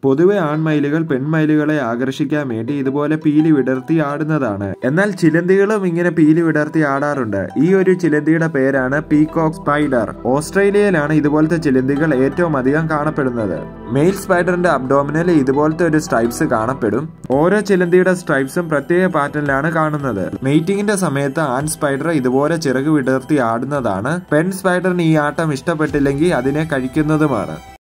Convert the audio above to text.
പൊതുവെ ആൺമയിലുകൾ പെൺമയിലുകളെ ആകർഷിക്കാൻ വേണ്ടി ഇതുപോലെ പീലി വിടർത്തി ആടുന്നതാണ്. എന്നാൽ ചിലന്തികളും ഇങ്ങനെ പീലി വിടർത്തി ആടാറുണ്ട്. ഈ ഒരു ചിലന്തിയുടെ പേരാണ് പീകോക്ക് സ്പൈഡർ. ഓസ്ട്രേലിയയിലാണ് ഇതുപോലത്തെ ചിലന്തികൾ ഏറ്റവും അധികം കാണപ്പെടുന്നത്. മെയിൽ സ്പൈഡറിന്റെ അബ്ഡോമിനിൽ ഇതുപോലത്തെ ഒരു സ്ട്രൈപ്സ് കാണപ്പെടും. ഓരോ ചിലന്തിയുടെ സ്ട്രൈപ്സും പ്രത്യേക പാറ്റേണിലാണ് കാണുന്നത്. മെയ്റ്റിംഗിന്റെ സമയത്ത് ആൺ സ്പൈഡർ ഇതുപോലെ ചിറക് വിടർത്തി ആടുന്നതാണ്. പെൺ സ്പൈഡറിന് ഈ ആട്ടം ഇഷ്ടപ്പെട്ടില്ലെങ്കിൽ അതിനെ കഴിക്കുന്നതുമാണ്.